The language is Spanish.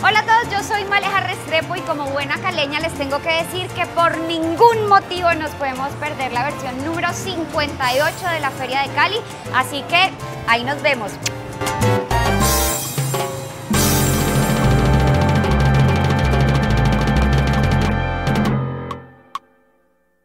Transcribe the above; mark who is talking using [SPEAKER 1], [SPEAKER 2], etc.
[SPEAKER 1] Hola a todos, yo soy Maleja Restrepo y como buena caleña les tengo que decir que por ningún motivo nos podemos perder la versión número 58 de la Feria de Cali, así que ahí nos vemos.